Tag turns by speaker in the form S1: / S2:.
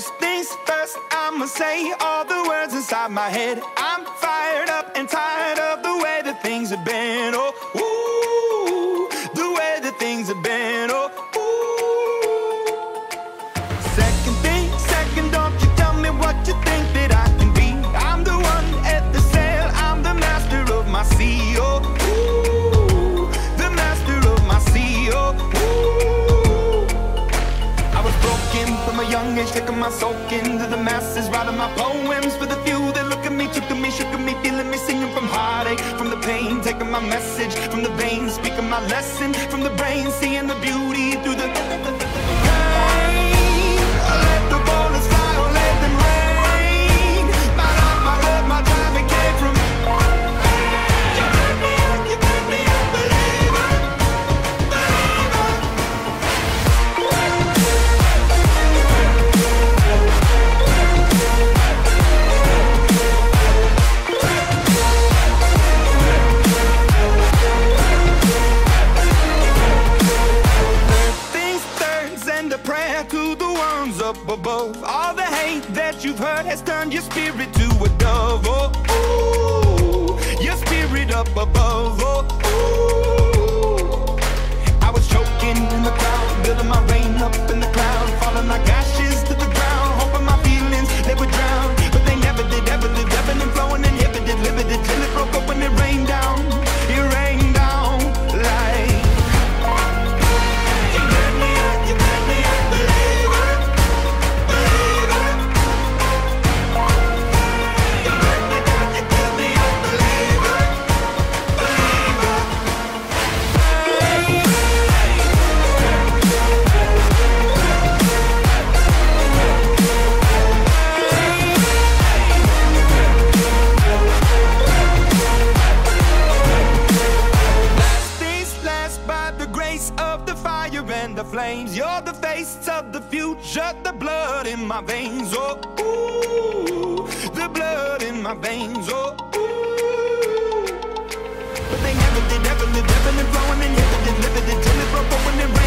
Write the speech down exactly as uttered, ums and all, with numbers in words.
S1: First things first, I'ma say all the words inside my head. I'm fired up and tired of the way that things have been. Oh, ooh, the way that things have been. Oh, ooh. Second thing, second, don't you tell me what you think that I can be. I'm the one at the sail, I'm the master of my sea. Oh, ooh, the master of my sea. Oh, ooh. I was broken from a young age, taking my soul into the masses, writing my poems for the few that look at me, took to me, shook at me, feeling me, singing from heartache, from the pain, taking my message from the veins, speaking my lesson from the brain, seeing the beauty through the pain. Let the bullets fly or let them rain. My love, my love, my drive, it came from you. Burn me up, you burn me up, believer, believer. Things, thirds, and a prayer to the ones up above. All the hate that you've heard has turned your spirit to a dove. Oh, ooh, your spirit up above. Oh, ooh. I was choking in the crowd, building my rain up in the cloud, falling like ashes to the ground, hoping my feelings they would drown, but they never did, ever did, ebbing and flowing, inhibited, limited, till it broke up when it rained down. It rained down like you burn me up, you burn me up, believer, believer. You burn me down, you burn me up, believer, believer. Last things last, by the grace of the fire and the flames. You're the face of the future, the blood in my veins. Oh, ooh, the blood in my veins. Oh, ooh. But they never did, ever lived, ebbing and flowing, inhibited, limited, till it broke up when it rained.